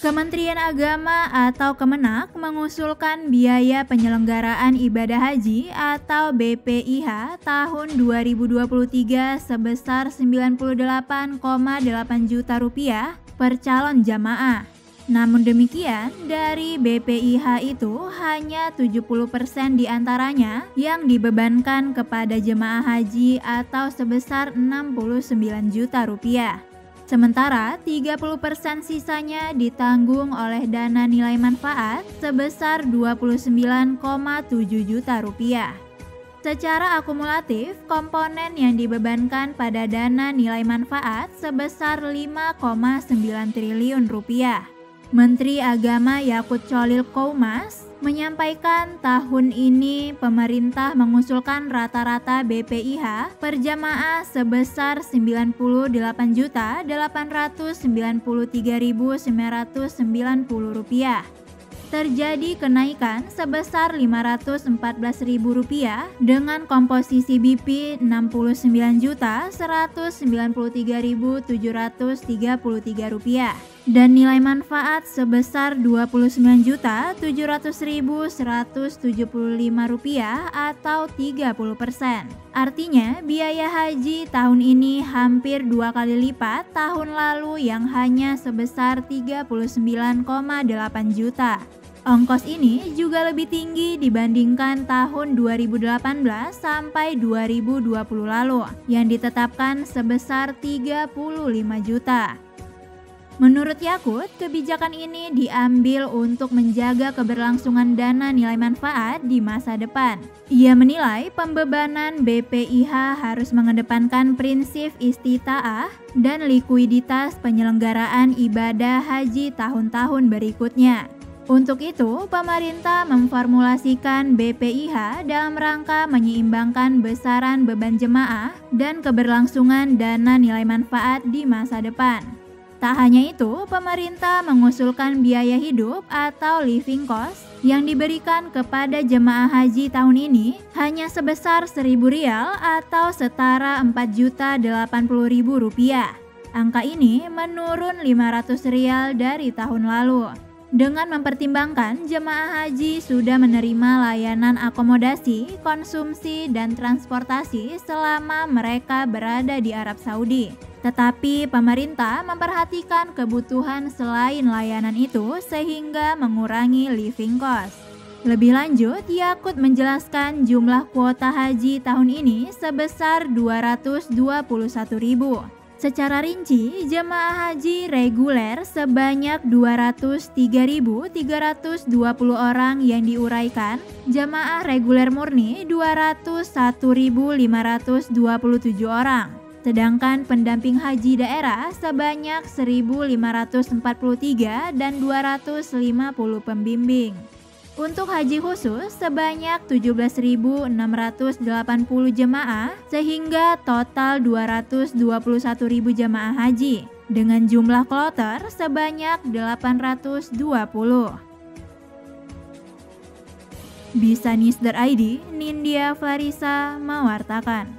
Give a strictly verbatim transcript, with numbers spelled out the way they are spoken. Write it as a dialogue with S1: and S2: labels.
S1: Kementerian Agama atau Kemenak mengusulkan biaya penyelenggaraan ibadah haji atau B P I H tahun dua ribu dua puluh tiga sebesar sembilan puluh delapan koma delapan juta rupiah per calon jamaah. Namun demikian, dari B P I H itu hanya tujuh puluh persen diantaranya yang dibebankan kepada jemaah haji atau sebesar enam puluh sembilan juta rupiah. Sementara tiga puluh persen sisanya ditanggung oleh dana nilai manfaat sebesar dua puluh sembilan koma tujuh juta rupiah. Secara akumulatif, komponen yang dibebankan pada dana nilai manfaat sebesar lima koma sembilan triliun rupiah. Menteri Agama Yakut Cholil Qoumas menyampaikan tahun ini pemerintah mengusulkan rata-rata B P I H per jamaah sebesar sembilan puluh delapan juta delapan ratus sembilan puluh tiga ribu sembilan ratus sembilan puluh rupiah. Terjadi kenaikan sebesar lima ratus empat belas ribu rupiah dengan komposisi B P enam puluh sembilan juta seratus sembilan puluh tiga ribu tujuh ratus tiga puluh tiga rupiah dan nilai manfaat sebesar dua puluh sembilan juta tujuh ratus ribu seratus tujuh puluh lima rupiah atau tiga puluh persen. Artinya biaya haji tahun ini hampir dua kali lipat tahun lalu yang hanya sebesar tiga puluh sembilan koma delapan juta. Ongkos ini juga lebih tinggi dibandingkan tahun dua ribu delapan belas sampai dua ribu dua puluh lalu yang ditetapkan sebesar tiga puluh lima juta. Menurut Yakut, kebijakan ini diambil untuk menjaga keberlangsungan dana nilai manfaat di masa depan. Ia menilai pembebanan B P I H harus mengedepankan prinsip istita'ah dan likuiditas penyelenggaraan ibadah haji tahun-tahun berikutnya. Untuk itu, pemerintah memformulasikan B P I H dalam rangka menyeimbangkan besaran beban jemaah dan keberlangsungan dana nilai manfaat di masa depan. Tak hanya itu, pemerintah mengusulkan biaya hidup atau living cost yang diberikan kepada jemaah haji tahun ini hanya sebesar seribu rial atau setara empat juta delapan puluh ribu rupiah. Angka ini menurun lima ratus rial dari tahun lalu. Dengan mempertimbangkan jemaah haji sudah menerima layanan akomodasi, konsumsi, dan transportasi selama mereka berada di Arab Saudi. Tetapi pemerintah memperhatikan kebutuhan selain layanan itu sehingga mengurangi living cost. Lebih lanjut, Yakut menjelaskan jumlah kuota haji tahun ini sebesar dua ratus dua puluh satu ribu. Secara rinci, jemaah haji reguler sebanyak dua ratus tiga ribu tiga ratus dua puluh orang yang diuraikan, jemaah reguler murni dua ratus satu ribu lima ratus dua puluh tujuh orang. Sedangkan pendamping haji daerah sebanyak seribu lima ratus empat puluh tiga dan dua ratus lima puluh pembimbing. Untuk haji khusus sebanyak tujuh belas ribu enam ratus delapan puluh jemaah sehingga total dua ratus dua puluh satu ribu jemaah haji dengan jumlah kloter sebanyak delapan ratus dua puluh. Bisa News dot I D, Nindya Farisa mewartakan.